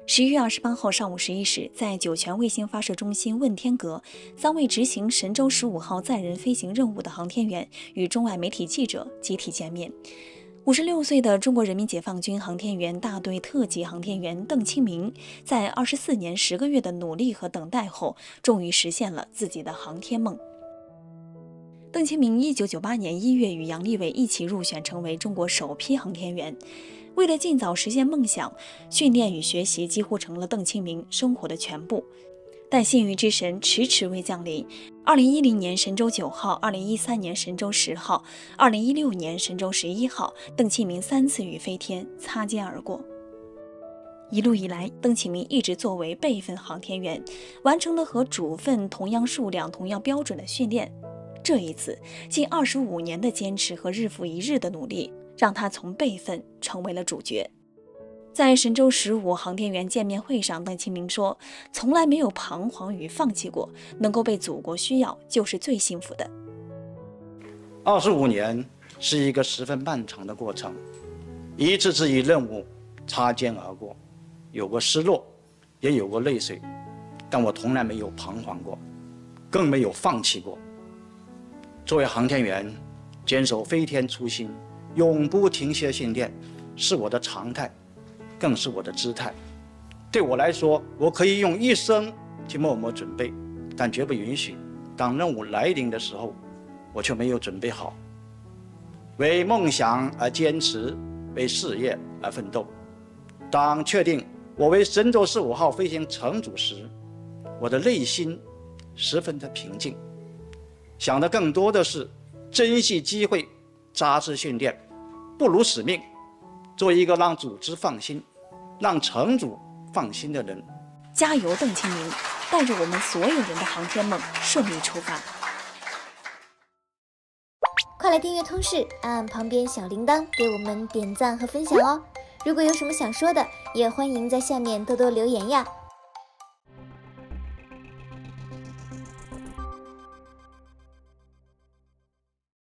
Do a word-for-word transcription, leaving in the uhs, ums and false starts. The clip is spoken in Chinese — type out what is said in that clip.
十一月二十八号上午十一时，在酒泉卫星发射中心问天阁，三位执行神舟十五号载人飞行任务的航天员与中外媒体记者集体见面。五十六岁的中国人民解放军航天员大队特级航天员邓清明，在二十四年十个月的努力和等待后，终于实现了自己的航天梦。邓清明一九九八年一月与杨利伟一起入选成为中国首批航天员。为了尽早实现梦想，训练与学习几乎成了邓清明生活的全部。但幸运之神迟迟未降临。二零一零年神舟九号，二零一三年神舟十号，二零一六年神舟十一号，邓清明三次与飞天擦肩而过。一路以来，邓清明一直作为备份航天员，完成了和主份同样数量、同样标准的训练。这一次，近二十五年的坚持和日复一日的努力，让他从备份成为了主角。在神舟十五航天员见面会上，邓清明说：“从来没有彷徨与放弃过，能够被祖国需要，就是最幸福的。” 二十五年是一个十分漫长的过程，一次次与任务擦肩而过，有过失落，也有过泪水，但我从来没有彷徨过，更没有放弃过。作为航天员，坚守飞天初心，永不停歇训练，是我的常态，更是我的姿态。对我来说，我可以用一生去默默准备，但绝不允许当任务来临的时候，我却没有准备好。为梦想而坚持，为事业而奋斗。当确定我为神舟十五号飞行乘组时，我的内心十分的平静，想的更多的是珍惜机会，扎实训练，不辱使命，做一个让组织放心、让乘组放心的人。 加油，邓清明，带着我们所有人的航天梦顺利出发。 快来订阅通识，按按旁边小铃铛，给我们点赞和分享哦。如果有什么想说的，也欢迎在下面多多留言呀。